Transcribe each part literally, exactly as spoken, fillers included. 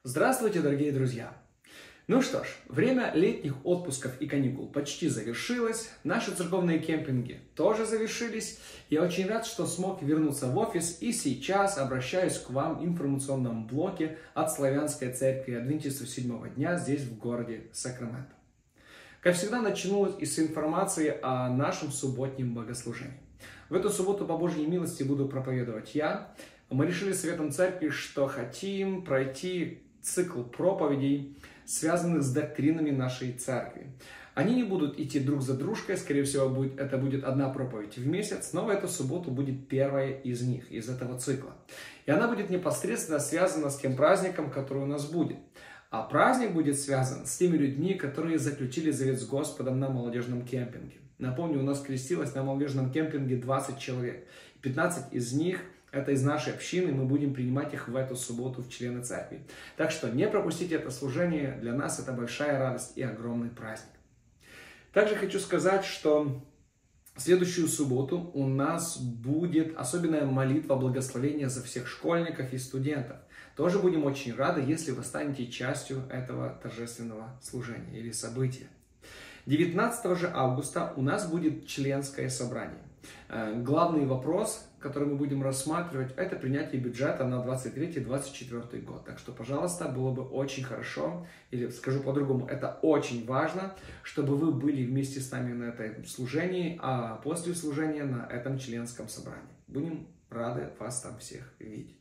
Здравствуйте, дорогие друзья! Ну что ж, время летних отпусков и каникул почти завершилось, наши церковные кемпинги тоже завершились. Я очень рад, что смог вернуться в офис и сейчас обращаюсь к вам в информационном блоке от Славянской церкви Адвентистов седьмого дня здесь, в городе Сакраменто. Как всегда, начну с информации о нашем субботнем богослужении. В эту субботу по Божьей милости буду проповедовать я. Мы решили советом церкви, что хотим пройти цикл проповедей, связанных с доктринами нашей церкви. Они не будут идти друг за дружкой, скорее всего, будет, это будет одна проповедь в месяц, но в эту субботу будет первая из них, из этого цикла. И она будет непосредственно связана с тем праздником, который у нас будет. А праздник будет связан с теми людьми, которые заключили завет с Господом на молодежном кемпинге. Напомню, у нас крестилось на молодежном кемпинге двадцать человек. пятнадцать из них это из нашей общины, мы будем принимать их в эту субботу в члены церкви. Так что не пропустите это служение, для нас это большая радость и огромный праздник. Также хочу сказать, что в следующую субботу у нас будет особенная молитва благословения за всех школьников и студентов. Тоже будем очень рады, если вы станете частью этого торжественного служения или события. девятнадцатого же августа у нас будет членское собрание. Главный вопрос, который мы будем рассматривать, это принятие бюджета на двадцать третий — двадцать четвёртый год. Так что, пожалуйста, было бы очень хорошо, или скажу по-другому, это очень важно, чтобы вы были вместе с нами на этом служении, а после служения на этом членском собрании. Будем рады вас там всех видеть.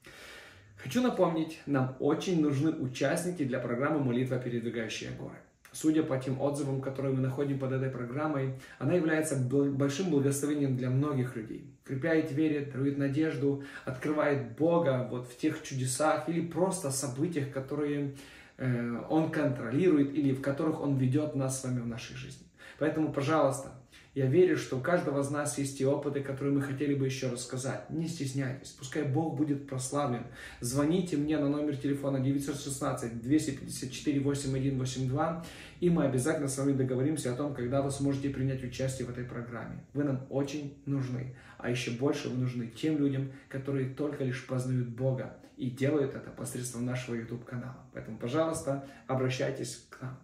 Хочу напомнить, нам очень нужны участники для программы «Молитва, передвигающая горы». Судя по тем отзывам, которые мы находим под этой программой, она является большим благословением для многих людей. Крепляет вере, дарует надежду, открывает Бога вот в тех чудесах или просто событиях, которые э, Он контролирует или в которых Он ведет нас с вами в нашей жизни. Поэтому, пожалуйста, я верю, что у каждого из нас есть и опыты, которые мы хотели бы еще рассказать. Не стесняйтесь, пускай Бог будет прославлен. Звоните мне на номер телефона девятьсот шестнадцать двести пятьдесят четыре восемьдесят один восемьдесят два, и мы обязательно с вами договоримся о том, когда вы сможете принять участие в этой программе. Вы нам очень нужны, а еще больше вы нужны тем людям, которые только лишь познают Бога и делают это посредством нашего YouTube-канала. Поэтому, пожалуйста, обращайтесь к нам.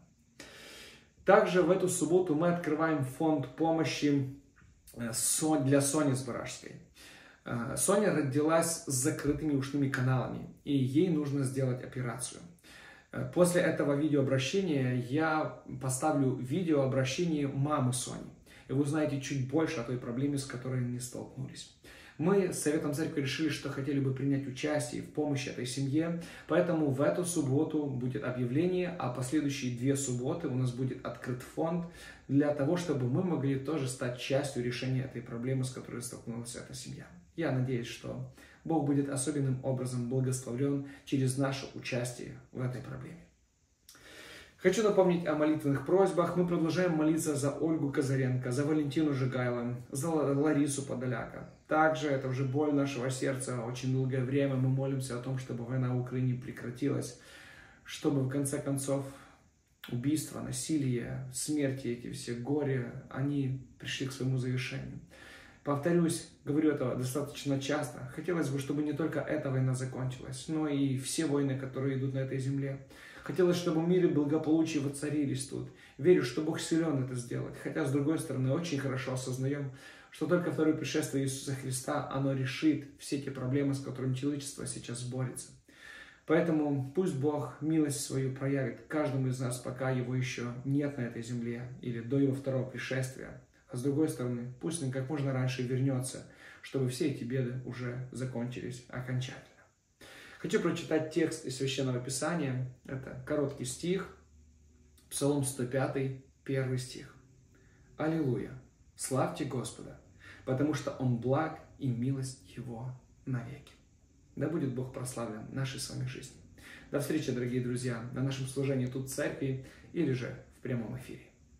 Также в эту субботу мы открываем фонд помощи для Сони Збаражской. Соня родилась с закрытыми ушными каналами, и ей нужно сделать операцию. После этого видеообращения я поставлю видеообращение мамы Сони, и вы узнаете чуть больше о той проблеме, с которой они столкнулись. Мы с Советом Церкви решили, что хотели бы принять участие в помощи этой семье, поэтому в эту субботу будет объявление, а последующие две субботы у нас будет открыт фонд для того, чтобы мы могли тоже стать частью решения этой проблемы, с которой столкнулась эта семья. Я надеюсь, что Бог будет особенным образом благословлен через наше участие в этой проблеме. Хочу напомнить о молитвенных просьбах. Мы продолжаем молиться за Ольгу Казаренко, за Валентину Жигайло, за Ларису Подоляка. Также это уже боль нашего сердца. Очень долгое время мы молимся о том, чтобы война в Украине прекратилась, чтобы в конце концов убийства, насилие, смерти, эти все горе, они пришли к своему завершению. Повторюсь, говорю это достаточно часто. Хотелось бы, чтобы не только эта война закончилась, но и все войны, которые идут на этой земле. Хотелось, чтобы в мире благополучие воцарились тут. Верю, что Бог силен это сделать. Хотя, с другой стороны, очень хорошо осознаем, что только второе пришествие Иисуса Христа, оно решит все те проблемы, с которыми человечество сейчас борется. Поэтому пусть Бог милость свою проявит каждому из нас, пока его еще нет на этой земле, или до его второго пришествия. А с другой стороны, пусть он как можно раньше вернется, чтобы все эти беды уже закончились окончательно. Хочу прочитать текст из Священного Писания. Это короткий стих, Псалом сто пять, первый стих. Аллилуйя! Славьте Господа, потому что Он благ и милость Его навеки. Да будет Бог прославлен в нашей с вами жизни. До встречи, дорогие друзья, на нашем служении тут в церкви или же в прямом эфире.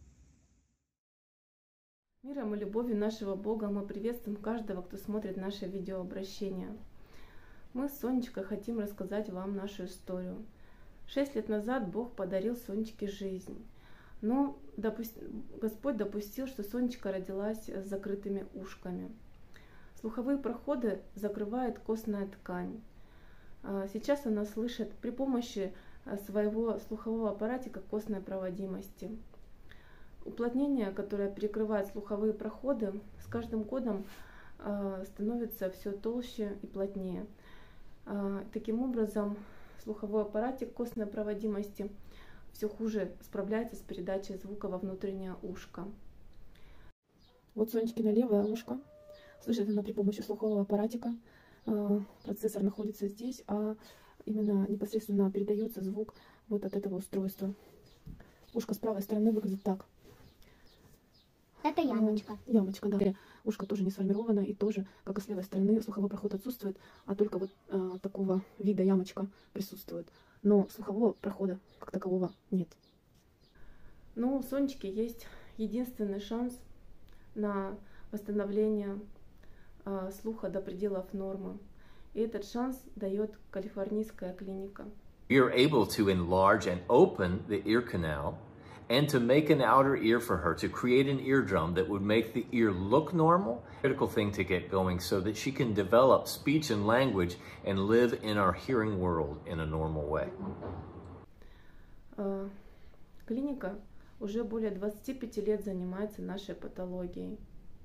Миром и любовью нашего Бога мы приветствуем каждого, кто смотрит наше видеообращение. Мы с Сонечкой хотим рассказать вам нашу историю. Шесть лет назад Бог подарил Сонечке жизнь. Но допусти... Господь допустил, что Сонечка родилась с закрытыми ушками. Слуховые проходы закрывает костная ткань. Сейчас она слышит при помощи своего слухового аппаратика костной проводимости. Уплотнение, которое перекрывает слуховые проходы, с каждым годом становится все толще и плотнее. Таким образом, слуховой аппаратик костной проводимости все хуже справляется с передачей звука во внутреннее ушко. Вот Сонечкино левое ушко. Слышит она при помощи слухового аппаратика. Процессор находится здесь, а именно непосредственно передается звук вот от этого устройства. Ушко с правой стороны выглядит так. Это ямочка. Ямочка, да. Ушко тоже не сформировано, и тоже, как и с левой стороны, слуховой проход отсутствует, а только вот а, такого вида ямочка присутствует. Но слухового прохода как такового нет. Но у Сонечки есть единственный шанс на восстановление а, слуха до пределов нормы. И этот шанс дает калифорнийская клиника. You're able to enlarge and open the ear canal and to make an outer ear for her, to create an eardrum that would make the ear look normal. Critical thing to get going so that she can develop speech and language and live in our hearing world in a normal way. Uh, клиника уже более двадцати пяти лет занимается нашей патологией.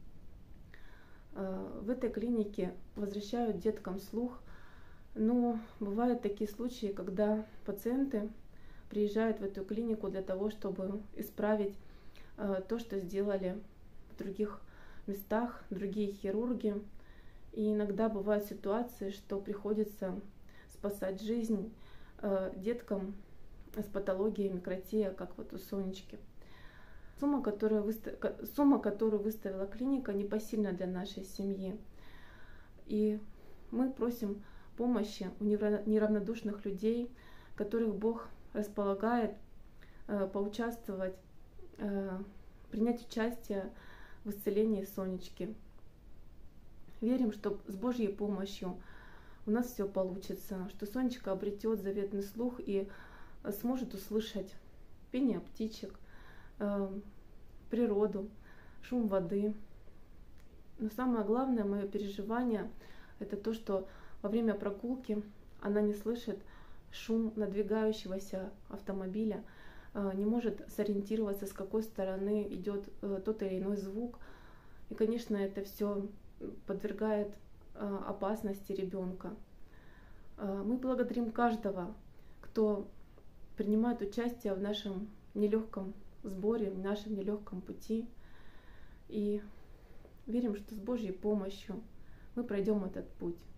Uh, в этой клинике возвращают деткам слух, но бывают такие случаи, когда пациенты приезжают в эту клинику для того, чтобы исправить э, то, что сделали в других местах, другие хирурги. И иногда бывают ситуации, что приходится спасать жизнь э, деткам с патологией микротия, как вот у Сонечки. Сумма, которую выстав... Сумма, которую выставила клиника, непосильна для нашей семьи. И мы просим помощи у неравнодушных людей, которых Бог располагает э, поучаствовать, э, принять участие в исцелении Сонечки. Верим, что с Божьей помощью у нас все получится, что Сонечка обретет заветный слух и э, сможет услышать пение птичек, э, природу, шум воды. Но самое главное мое переживание — это то, что во время прогулки она не слышит шум надвигающегося автомобиля, не может сориентироваться, с какой стороны идет тот или иной звук. И, конечно, это все подвергает опасности ребенка. Мы благодарим каждого, кто принимает участие в нашем нелегком сборе, в нашем нелегком пути. И верим, что с Божьей помощью мы пройдем этот путь.